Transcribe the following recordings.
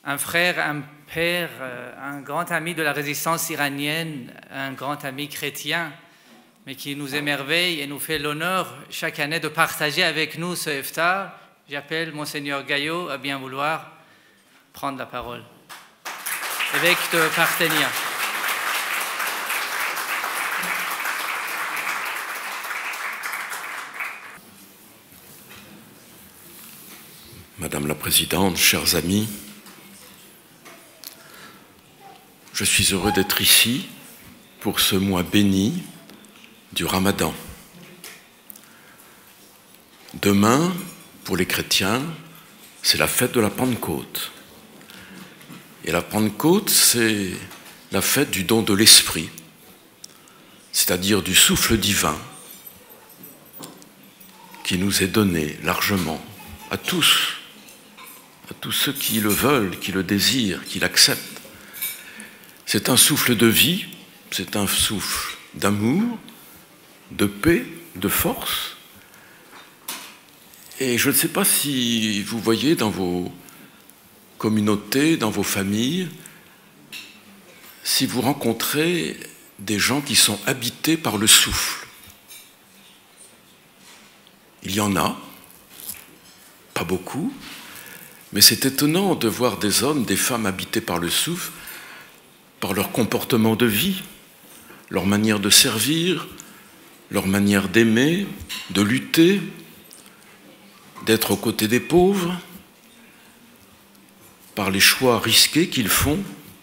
un frère, un père, un grand ami de la résistance iranienne, un grand ami chrétien, mais qui nous émerveille et nous fait l'honneur chaque année de partager avec nous ce iftar. J'appelle Monseigneur Gaillot à bien vouloir prendre la parole. Évêque de Parthenia. Madame la Présidente, chers amis, je suis heureux d'être ici pour ce mois béni du Ramadan. Demain, pour les chrétiens, c'est la fête de la Pentecôte. Et la Pentecôte, c'est la fête du don de l'Esprit, c'est-à-dire du souffle divin qui nous est donné largement à tous ceux qui le veulent, qui le désirent, qui l'acceptent. C'est un souffle de vie, c'est un souffle d'amour, de paix, de force. Et je ne sais pas si vous voyez dans vos communautés, dans vos familles, si vous rencontrez des gens qui sont habités par le souffle. Il y en a, pas beaucoup, mais c'est étonnant de voir des hommes, des femmes habités par le souffle, par leur comportement de vie, leur manière de servir, leur manière d'aimer, de lutter, d'être aux côtés des pauvres, par les choix risqués qu'ils font.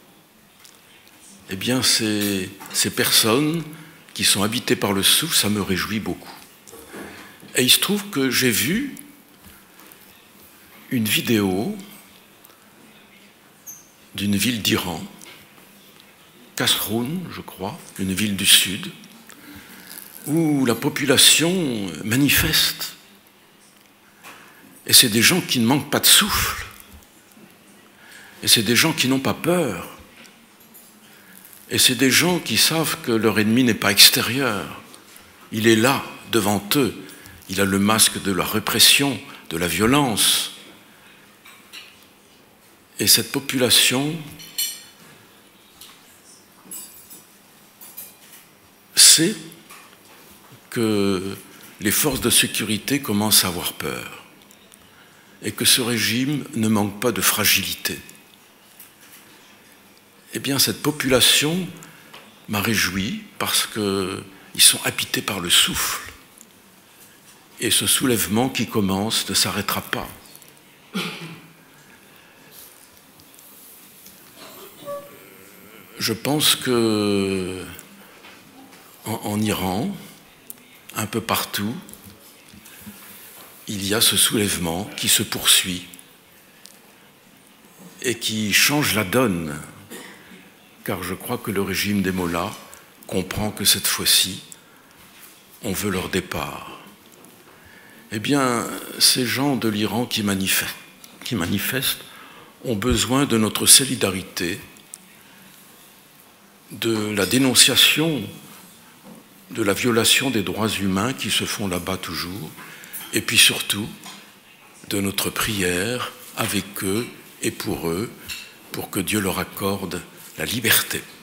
Eh bien, ces personnes qui sont habitées par le souffle, ça me réjouit beaucoup. Et il se trouve que j'ai vu une vidéo d'une ville d'Iran, Kasroun, je crois, une ville du sud, où la population manifeste. Et c'est des gens qui ne manquent pas de souffle. Et c'est des gens qui n'ont pas peur. Et c'est des gens qui savent que leur ennemi n'est pas extérieur. Il est là, devant eux. Il a le masque de la répression, de la violence. Et cette population sait que les forces de sécurité commencent à avoir peur et que ce régime ne manque pas de fragilité. Eh bien, cette population m'a réjoui parce qu'ils sont habités par le souffle. Et ce soulèvement qui commence ne s'arrêtera pas. Je pense que en Iran, un peu partout, il y a ce soulèvement qui se poursuit et qui change la donne, car je crois que le régime des mollahs comprend que cette fois-ci, on veut leur départ. Eh bien, ces gens de l'Iran qui manifestent ont besoin de notre solidarité, de la dénonciation de la violation des droits humains qui se font là-bas toujours, et puis surtout de notre prière avec eux et pour eux, pour que Dieu leur accorde la liberté.